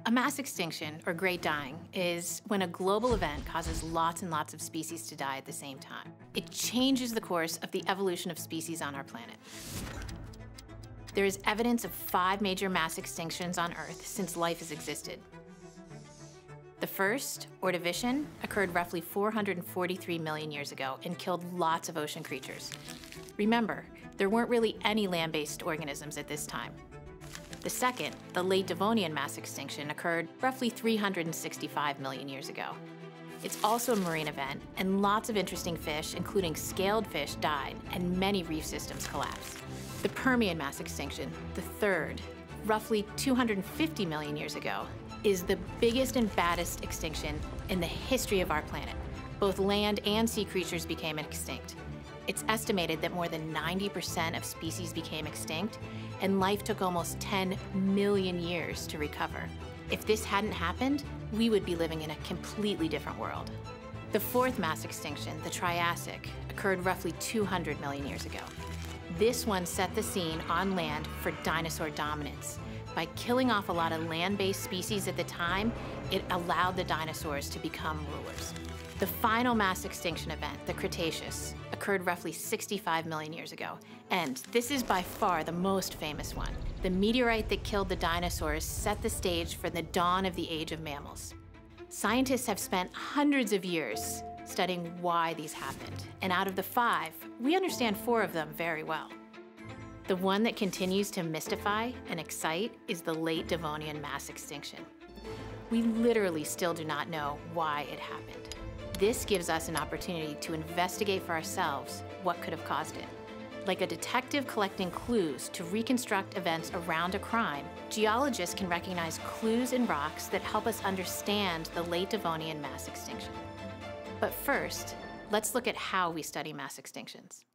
A mass extinction, or great dying, is when a global event causes lots and lots of species to die at the same time. It changes the course of the evolution of species on our planet. There is evidence of 5 major mass extinctions on Earth since life has existed. The first, Ordovician, occurred roughly 443 million years ago and killed lots of ocean creatures. Remember, there weren't really any land-based organisms at this time. The second, the late Devonian mass extinction, occurred roughly 365 million years ago. It's also a marine event, and lots of interesting fish, including scaled fish, died, and many reef systems collapsed. The Permian mass extinction, the third, roughly 250 million years ago, is the biggest and baddest extinction in the history of our planet. Both land and sea creatures became extinct. It's estimated that more than 90% of species became extinct, and life took almost 10 million years to recover. If this hadn't happened, we would be living in a completely different world. The fourth mass extinction, the Triassic, occurred roughly 200 million years ago. This one set the scene on land for dinosaur dominance. By killing off a lot of land-based species at the time, it allowed the dinosaurs to become rulers. The final mass extinction event, the Cretaceous, occurred roughly 65 million years ago, and this is by far the most famous one. The meteorite that killed the dinosaurs set the stage for the dawn of the age of mammals. Scientists have spent hundreds of years studying why these happened, and out of the 5, we understand 4 of them very well. The one that continues to mystify and excite is the late Devonian mass extinction. We literally still do not know why it happened. This gives us an opportunity to investigate for ourselves what could have caused it. Like a detective collecting clues to reconstruct events around a crime, geologists can recognize clues in rocks that help us understand the late Devonian mass extinction. But first, let's look at how we study mass extinctions.